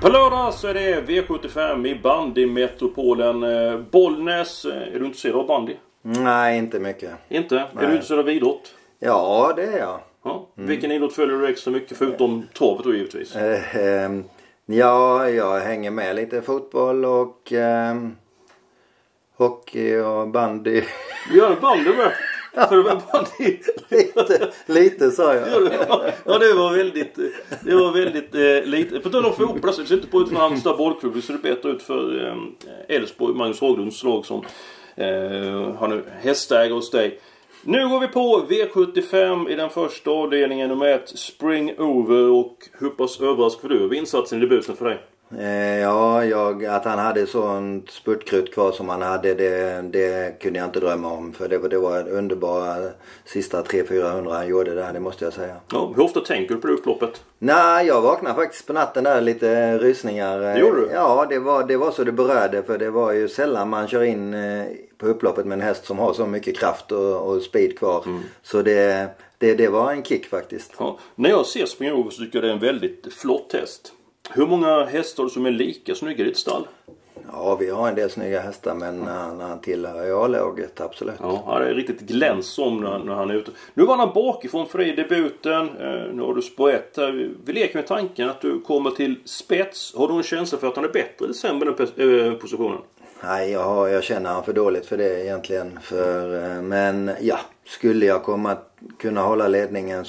På lördag så är det V75 i bandymetropolen Bollnäs. Är du intresserad av bandy? Nej, inte mycket. Inte? Nej. Är du intresserad av idrott? Ja, det är jag. Ja. Vilken idrott följer du extra mycket förutom travet då givetvis? Ja, jag hänger med lite fotboll och hockey och bandy. Du gör bandy med? För bandy. lite sa jag. Ja, det var väldigt lite. På tal om fotboll så ser det inte på ut för Halmstad bollklubb. Det ser det bättre ut för Elfsborg, Magnus Haglunds slag som har nu hästägare hos dig. Nu går vi på V75 i den första avdelningen nummer 1, Spring Over, och hur pass överraskad du över insatsen i debuten för dig? Ja, att han hade sånt spurtkrut kvar som han hade, det kunde jag inte drömma om. För det var en underbar sista 300-400 han gjorde där, det måste jag säga. Ja, hur ofta tänker du på det upploppet? Nej, jag vaknade faktiskt på natten där, lite rysningar. Det gjorde du? Ja, det var så det berörde, för det var ju sällan man kör in på upploppet med en häst som har så mycket kraft och speed kvar. Så det var en kick faktiskt. Ja. När jag ser Spring Over så tycker jag det är en väldigt flott häst. Hur många hästar som är lika snygga i ditt stall? Ja, vi har en del snygga hästar, men han tillhör A-laget, absolut. Ja, det är riktigt gläns om när han är ute. Nu var han bakifrån för dig i debuten. Nu har du spår 1. Vi leker med tanken att du kommer till spets. Har du en känsla för att han är bättre eller sämre den positionen? Nej, jag känner han för dåligt för det egentligen. Men ja, skulle jag kunna hålla ledningen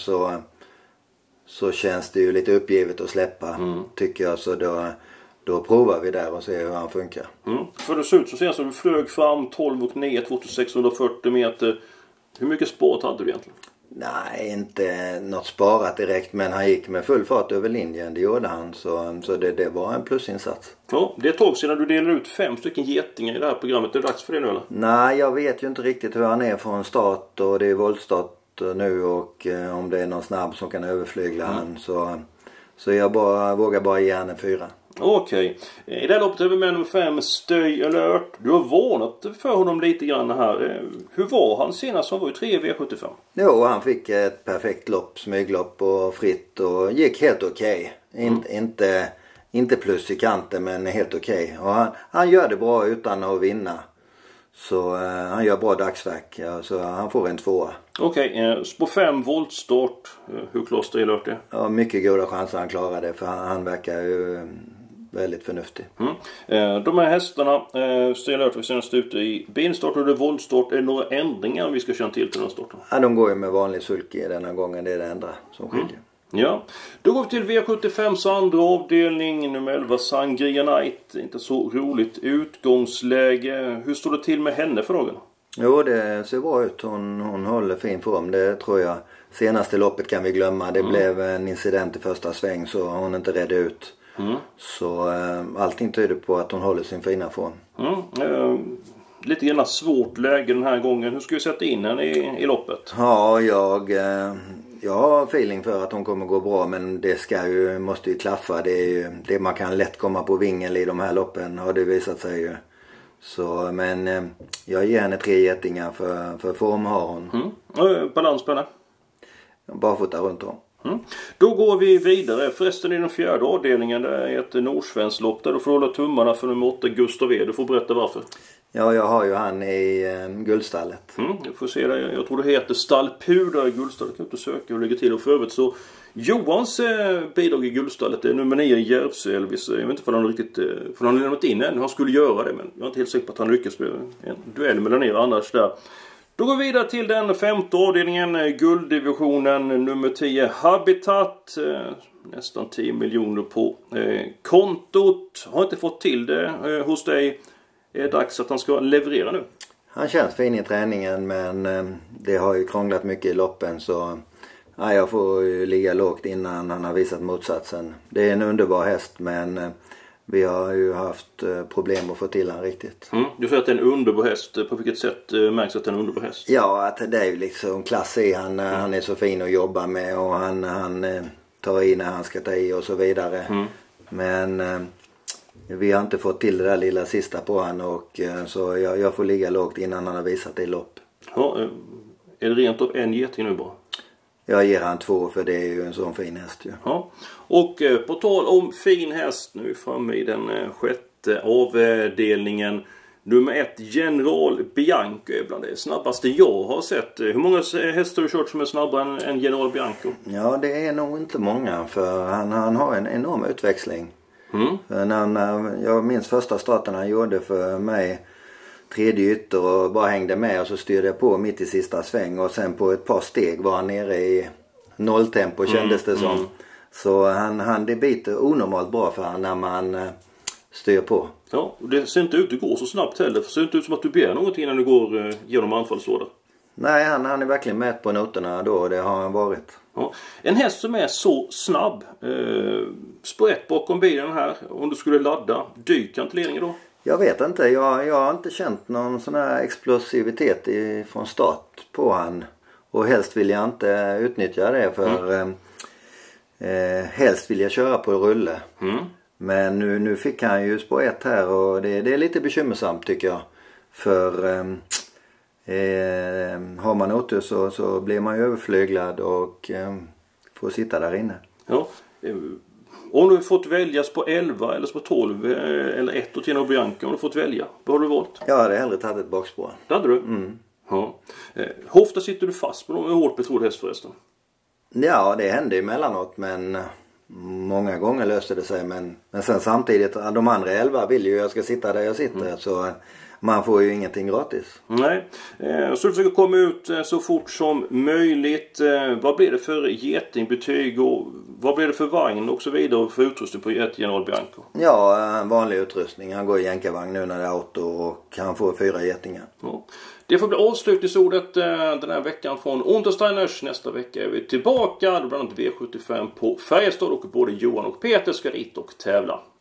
så känns det ju lite uppgivet att släppa, tycker jag. Så då provar vi där och ser hur han funkar. För det ser ut så sen så du flög fram 12 och 9, 2640 meter. Hur mycket spåret hade du egentligen? Nej, inte något sparat direkt, men han gick med full fart över linjen, det gjorde han. Så det var en plusinsats. Ja, det är ett tag sedan du delade ut 5 stycken getingar i det här programmet. Är det dags för det nu eller? Nej, jag vet ju inte riktigt hur han är från start, och det är voltstart nu, och om det är någon snabb som kan överflygla han, så jag vågar bara ge han en 4. Okej. I det här loppet är vi med nummer 5, Stay Alert. Du har varnat för honom lite grann här. Hur var han senast? Han var ju 3 V75. Jo, han fick ett perfekt lopp, smyglopp och fritt, och gick helt okej. Inte plus i kanten, men helt okej. Och han gör det bra utan att vinna. Så han gör bra dagsverk, så han får en 2. Okej, spår 5, voltstart. Hur klar Stay Alert är? Ja, mycket goda chanser han klarar det, för han verkar ju väldigt förnuftig. De här hästarna, Stay Alert var senast ute i benstart och det är voltstart. Är det några ändringar vi ska känna till den här starten? Ja, de går ju med vanlig sulky denna gången, det är det enda som skiljer. Ja, då går vi till V75s andra avdelning, nummer 11, Sangria Night. Inte så roligt utgångsläge. Hur står det till med henne för dagen? Jo, det ser bra ut. Hon håller fin form, det tror jag. Senaste loppet kan vi glömma. Det blev en incident i första sväng, så hon inte redde ut. Så allting tyder på att hon håller sin fina form. Lite grann svårt läge den här gången. Hur ska vi sätta in henne i loppet? Ja, jag har feeling för att hon kommer gå bra, men det måste ju klaffa. Det man kan lätt komma på vingel i de här loppen, har det visat sig ju. Så, men jag ger henne 3 getingar för form har hon. Balans på henne? Bara fota runt om. Då går vi vidare. Förresten i den fjärde avdelningen, det är ett nordsvenskt lopp där du får hålla tummarna för nummer 8, Gustav E. Du får berätta varför. Ja, jag har ju han i guldstallet. Du får se det. Jag tror det heter Stallpuder i guldstallet. Kan inte söka och lägga till. Och för övrigt så Johans bidrag i guldstallet är nummer 9, Järvsö Elvis. Jag vet inte för han har lämnat in än. Han skulle göra det, men jag är inte helt säker på att han lyckas med en duell mellan er annars där. Då går vi vidare till den 5:e avdelningen, gulddivisionen, nummer 10, Habitat. Nästan 10 miljoner på kontot. Har inte fått till det hos dig. Är det dags att han ska leverera nu? Han känns fin i träningen, men det har ju krånglat mycket i loppen, så jag får ju ligga lågt innan han har visat motsatsen. Det är en underbar häst, men vi har ju haft problem att få till han riktigt. Du säger att det är en underbar häst. På vilket sätt märks att det är en underbar häst? Ja, att det är ju liksom klass i. Han är så fin att jobba med, och han tar i när han ska ta i och så vidare. Men vi har inte fått till det där lilla sista på han, och så jag får ligga lågt innan han har visat det i lopp. Ja, är det rent av en geting nu bara? jag ger han 2 för det är ju en sån fin häst ju. Ja. Och på tal om fin häst, nu framme i den 6:e avdelningen. Nummer 1, General Bianco är bland det snabbaste jag har sett. Hur många hästar har du kört som är snabbare än General Bianco? Ja, det är nog inte många, för han har en enorm utväxling. När jag minns första starten han gjorde för mig, tredje ytter, och bara hängde med och så styrde jag på mitt i sista sväng, och sen på ett par steg var han nere i nolltempo kändes det som. Så det biter onormalt bra för han när man styr på. Ja, och det ser inte ut att gå så snabbt heller. Det ser inte ut som att du ber något innan du går genom anfallsådar. Nej, han är verkligen med på noterna då, och det har han varit. Ja. En häst som är så snabb, spår 1 bakom bilen här, om du skulle ladda, dyker inte ledningen då? Jag vet inte, jag har inte känt någon sån här explosivitet från start på han. Och helst vill jag inte utnyttja det, för helst vill jag köra på rulle. Men nu fick han ju spår 1 här, och det är lite bekymmersamt tycker jag. För har man otur så blir man ju överflyglad och får sitta där inne. Ja, om du fått välja spår 11 eller spår 12 eller 1 och General Bianco, om du fått välja, vad har du valt? Jag hade hellre tagit ett bakspår. Det hade du? Ja. Hur ofta sitter du fast på en hårt betrodd häst förresten? Ja, det hände emellanåt, men många gånger löste det sig. Men sen samtidigt, de andra 11 vill ju jag ska sitta där jag sitter, så man får ju ingenting gratis. Nej, så du försöker komma ut så fort som möjligt. Vad blir det för getingbetyg och vad blir det för vagn och så vidare för utrustning på ett General Bianco? Ja, en vanlig utrustning. Han går i jänkarvagn nu när det är auto, och han får 4 getingar. Ja. Det får bli avslutningsordet den här veckan från Untersteiners. Nästa vecka är vi tillbaka. Då bland annat V75 på Färjestad, och både Johan och Peter ska dit och tävla.